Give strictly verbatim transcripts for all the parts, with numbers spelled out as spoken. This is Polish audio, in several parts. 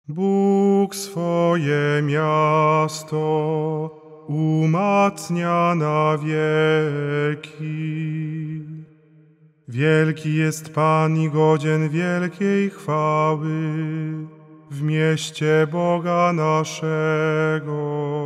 Bóg swoje miasto umacnia na wieki. Wielki jest Pan i godzien wielkiej chwały w mieście Boga naszego.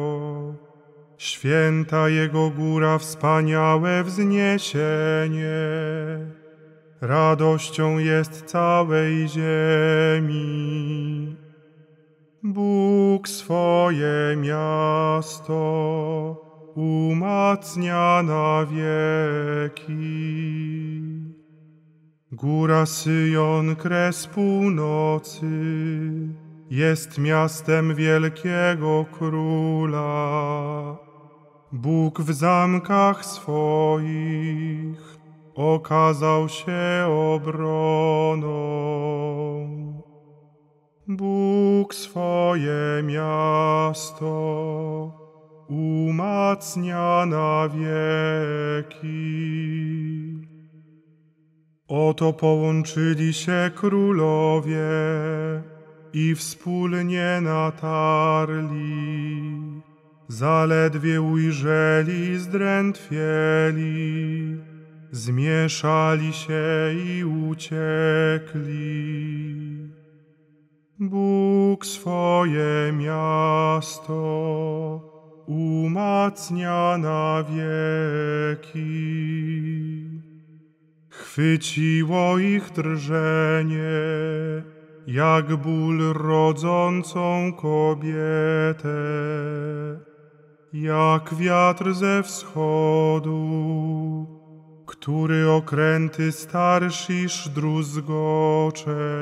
Święta Jego góra, wspaniałe wzniesienie. Radością jest całej ziemi. Bóg swoje miasto umacnia na wieki. Góra Syjon, kres północy, jest miastem wielkiego króla. Bóg w zamkach swoich okazał się obroną. Bóg swoje miasto umacnia na wieki. Oto połączyli się królowie i wspólnie natarli. Zaledwie ujrzeli, zdrętwieli, zmieszali się i uciekli. Bóg swoje miasto umacnia na wieki. Chwyciło ich drżenie, jak ból rodzącą kobietę, jak wiatr ze wschodu, który okręty Tarszisz druzgocze.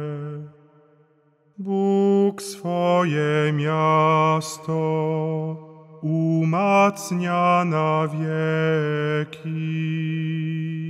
Bóg swoje miasto umacnia na wieki.